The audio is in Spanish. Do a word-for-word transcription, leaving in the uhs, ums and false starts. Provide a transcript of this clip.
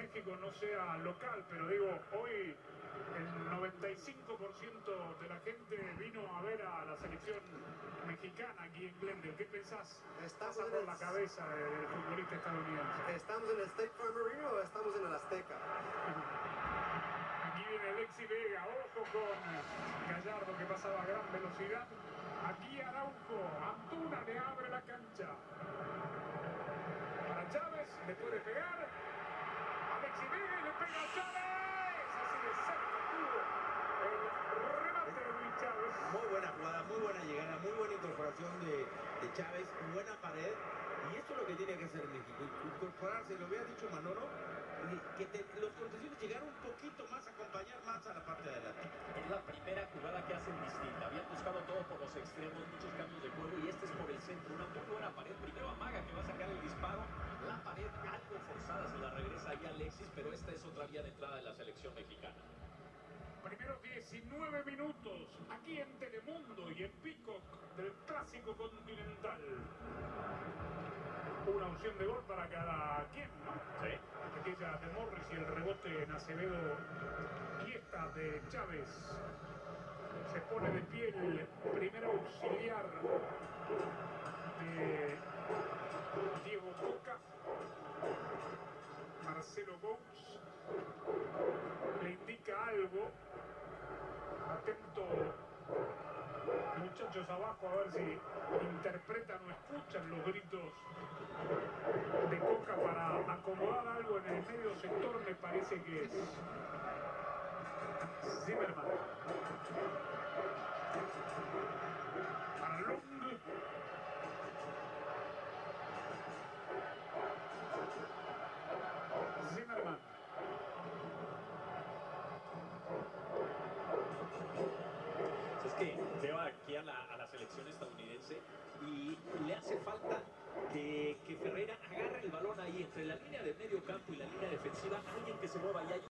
México no sea local, pero digo, hoy el noventa y cinco por ciento de la gente vino a ver a la selección mexicana aquí en Glendale. ¿Qué pensás? Estamos Pasa en por el... la cabeza del futbolista estadounidense. ¿Estamos en el State Farm Arena o estamos en el Azteca? Aquí viene Alexi Vega, ojo con Gallardo que pasaba a gran velocidad. Aquí Araujo, Antuna le abre la cancha. Para Chávez, le puede pegar. Alexi Vega y le pega a Chávez. Así de cerca tuvo el remate de Luis Chávez. Muy buena jugada, muy buena llegada, muy buena incorporación de, de Chávez, buena pared. Y esto es lo que tiene que hacer México, incorporarse, lo había dicho Manolo, que te, los contenciones llegaron un poquito más, a acompañar más a la parte de adelante. Es la primera jugada que hacen distinta. Habían buscado todo por los extremos, muchos cambios de juego, y este es por el centro. Una muy buena pared. Primero Amaga, que va a sacar el disparo. La pared algo forzada, se la regresa ahí Alexis, pero esta es otra vía de entrada de la selección mexicana. Primeros diecinueve minutos, aquí en Telemundo y en Peacock del Clásico Continental. Una opción de gol para cada quien, ¿no? Sí. Aquella de Morris y el rebote en Acevedo y esta de Chávez. Se pone de pie el primer auxiliar de Diego Coca. Marcelo Gómez le indica algo. Atento, muchachos abajo, a ver si interpretan o escuchan los gritos de Coca para acomodar algo en el medio sector. Me parece que es Zimmerman. Para Lung. Zimmerman. Es que veo aquí a la, a la selección estadounidense y le hace falta que, que Ferreira agarre el balón ahí entre la línea de medio campo y la línea defensiva, alguien que se mueva y hay